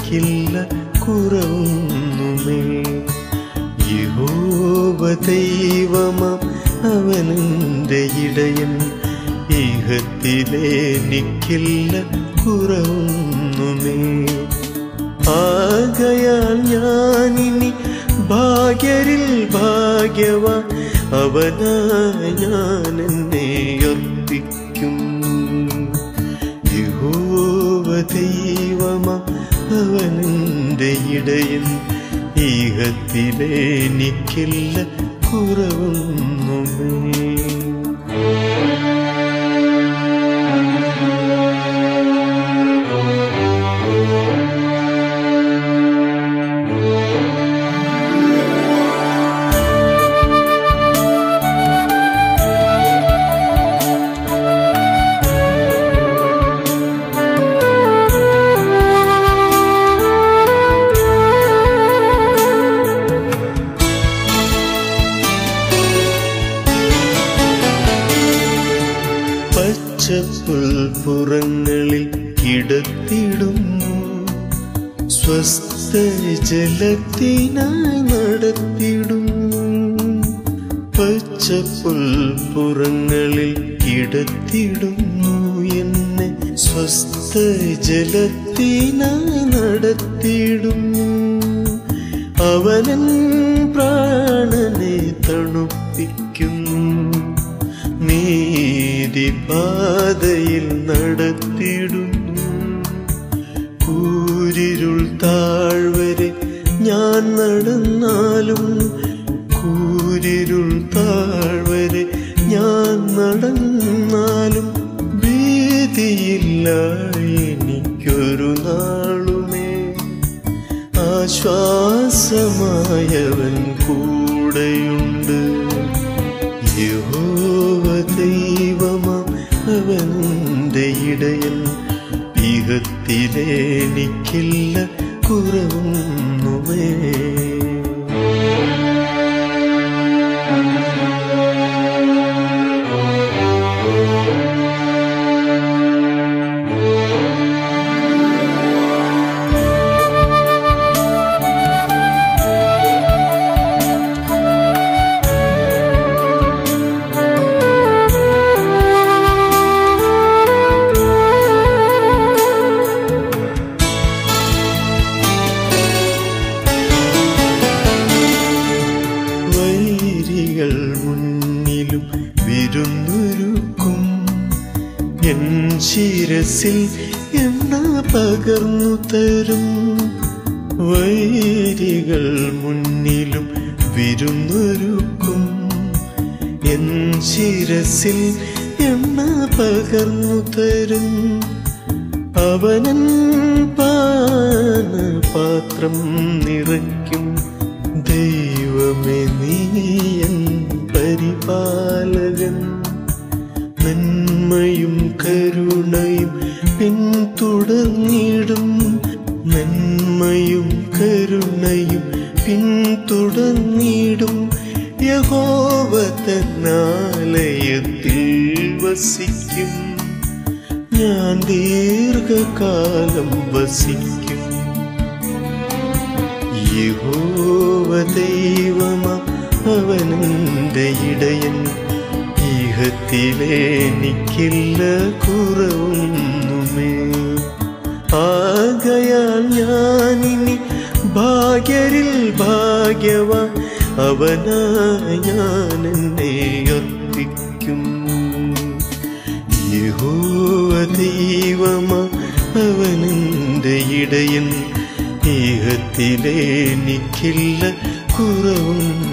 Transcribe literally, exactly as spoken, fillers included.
എനിക്കില്ല കുറവൊന്നുമേ. യഹോവ ദൈവമാം അവനെന്റെ ഇടയൻ, ഇഹത്തിലെനിക്കില്ല കുറവൊന്നുമേ. ആകയാൽ ഞാനിനി ഭാഗ്യരിൽ ഭാഗ്യവാൻ, അവനായി ഞാൻ എന്നെ അർപ്പിക്കും. യഹോവ ദൈവമാം അവനെന്റെ ഇടയൻ, ഇഹത്തിലെനിക്കില്ല കുറവൊന്നുമേ. പച്ചപ്പുൽപ്പുറങ്ങളിൽ കിടത്തിടുന്നു, സ്വസ്ഥ ജലത്തിനായി നടത്തിടുന്നു. പച്ചപ്പുൽപ്പുറങ്ങളിൽ കിടത്തിടുന്നു, എന്നെ സ്വസ്ഥ ജലത്തിനായി നടത്തിടുന്നു. അവനൻ പ്രാണനെ തണുപ്പിക്കുന്നു, നീതിപാതയിൽ നടത്തിടുന്നു. കൂരിരുൾ താഴ്വരെ ഞാൻ നടന്നാലും, കൂരിരുൾ താഴ്വരെ ഞാൻ നടന്നാലും, ഭീതിയില്ല എനിക്കൊരു നാളുമേ. ആശ്വാസമായവൻ കൂടെയുണ്ട്. യഹോവ ദൈവമാം അവനെന്റെ ഇടയൻ, ഇഹത്തിലെനിക്കില്ല കുറവൊന്നുമേ. മുന്നിലും വിരുന്നൊരുക്കും, എൻ ശിരസിൽ എണ്ണ പകർന്നു തരും. വൈരികൾ മുന്നിലും വിരുന്നൊരുക്കും, എൻ ശിരസിൽ എണ്ണ പകർന്നു തരും. അവനൻ പാനപാത്രം നിറയ്ക്കും. ദൈവമേ നീയൻ പരിപാലകൻ, നന്മയും കരുണയും പിന്തുടർന്നിടും. നന്മയും കരുണയും പിന്തുടർന്നിടും. യഹോവ തന്നാലയത്തിൽ വസിക്കും, ഞാൻ ദീർഘകാലം വസിക്കും. യഹോവ ദൈവമാം അവനെന്റെ ഇടയൻ, ഇഹത്തിലെനിക്കില്ല കുറവൊന്നുമേ. ആകയാൽ ഞാനിനി ഭാഗ്യരിൽ ഭാഗ്യവാൻ, അവനായി ഞാൻ എന്നെ അർപ്പിക്കും. യഹോവ ദൈവമാം അവനെന്റെ ഇടയൻ, ഇഹത്തിലെനിക്കില്ല കുറവൊന്നും.